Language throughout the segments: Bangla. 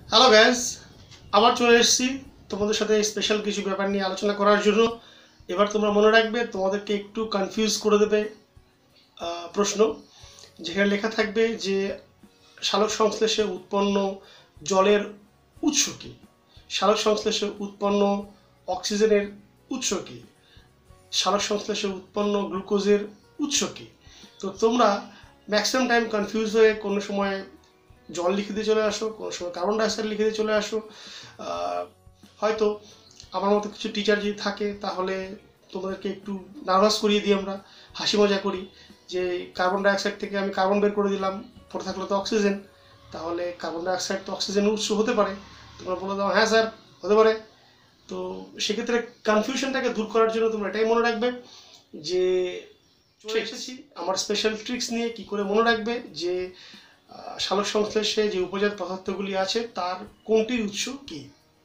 হ্যালো গাইস, আবার চলে এসেছি তোমাদের সাথে স্পেশাল কিছু ব্যাপার নিয়ে আলোচনা করার জন্য। এবার তোমরা মনে রাখবে, তোমাদেরকে একটু কনফিউজ করে দেবে প্রশ্ন, যেখানে লেখা থাকবে যে সালোক সংশ্লেষে উৎপন্ন জলের উৎস কী, সালোক সংশ্লেষে উৎপন্ন অক্সিজেনের উৎস কী, সালোক সংশ্লেষে উৎপন্ন গ্লুকোজের উৎস কী। তো তোমরা ম্যাক্সিমাম টাইম কনফিউজ হয়ে কোনো সময় জল লিখে দিয়ে চলে আসো, কোনো সময় কার্বন ডাইঅক্সাইড লিখে দিয়ে চলে আসো। হয়তো আমার মতো কিছু টিচার যদি থাকে তাহলে তোমাদেরকে একটু নার্ভাস করিয়ে দিই, আমরা হাসি মজা করি যে কার্বন ডাইঅক্সাইড থেকে আমি কার্বন বের করে দিলাম, পড়ে থাকলো তো অক্সিজেন, তাহলে কার্বন ডাইঅক্সাইড তো অক্সিজেনের উৎস হতে পারে। তোমরা বলে দাও হ্যাঁ স্যার হতে পারে। তো সেক্ষেত্রে কনফিউশনটাকে দূর করার জন্য তোমরা এটাই মনে রাখবে যে চলে এসেছি আমার স্পেশাল ট্রিক্স নিয়ে, কি করে মনে রাখবে যে সালোক সংশ্লেষে যে উপজাত পদার্থগুলি আছে তার কোনটির উৎস কি।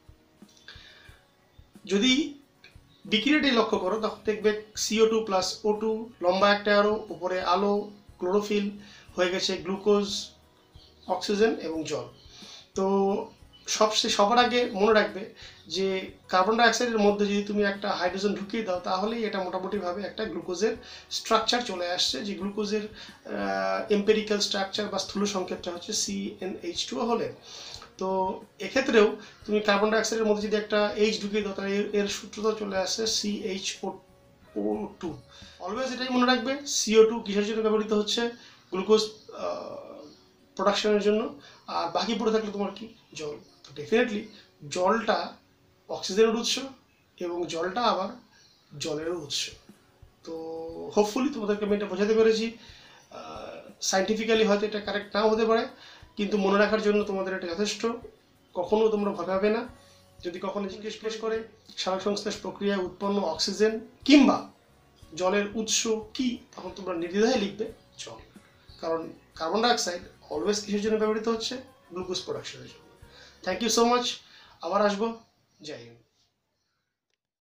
যদি বিক্রিয়াটি লক্ষ্য করো তখন দেখবে CO2 প্লাস O2, লম্বা একটা আরো, উপরে আলো, ক্লোরোফিল, হয়ে গেছে গ্লুকোজ, অক্সিজেন এবং জল। তো সবার আগে মনে রাখবে যে কার্বন ডাইঅক্সাইডের মধ্যে যদি তুমি একটা হাইড্রোজেন ঢুকিয়ে দাও তাহলেই এটা মোটামুটিভাবে একটা গ্লুকোজের স্ট্রাকচার চলে আসছে, যে গ্লুকোজের এম্পেরিক্যাল স্ট্রাকচার বা স্থূল সংকেতটা হচ্ছে CnH2 হলে। তো এক্ষেত্রেও তুমি কার্বন ডাইঅক্সাইডের মধ্যে যদি একটা H ঢুকিয়ে দাও তাহলে এর সূত্রটা চলে আসছে CHO2। অলওয়েজ এটাই মনে রাখবে CO2 কিসের জন্য ব্যবহৃত হচ্ছে, গ্লুকোজ প্রোডাকশনের জন্য, আর বাকি পড়ে থাকলে তোমার কি জল। তো ডেফিনেটলি জলটা অক্সিজেনের উৎস এবং জলটা আবার জলেরও উৎস। তো হোপফুলি তোমাদেরকে আমি এটা বোঝাতে পেরেছি। সাইন্টিফিক্যালি হয়তো এটা কারেক্ট নাও হতে পারে, কিন্তু মনে রাখার জন্য তোমাদের এটা যথেষ্ট। কখনো তোমরা ভাবে না, যদি কখনো জিজ্ঞেস করে সালোক সংশ্লেষ প্রক্রিয়ায় উৎপন্ন অক্সিজেন কিংবা জলের উৎস কি, তখন তোমরা নির্দ্বিধায় লিখবে জল। কারণ কার্বন ডাইঅক্সাইড অলওয়েজ কিসের জন্য ব্যবহৃত হচ্ছে, গ্লুকোজ প্রোডাকশনের জন্য। থ্যাংক ইউ সো মাচ, আবার আসবো। জয় হিন্দ।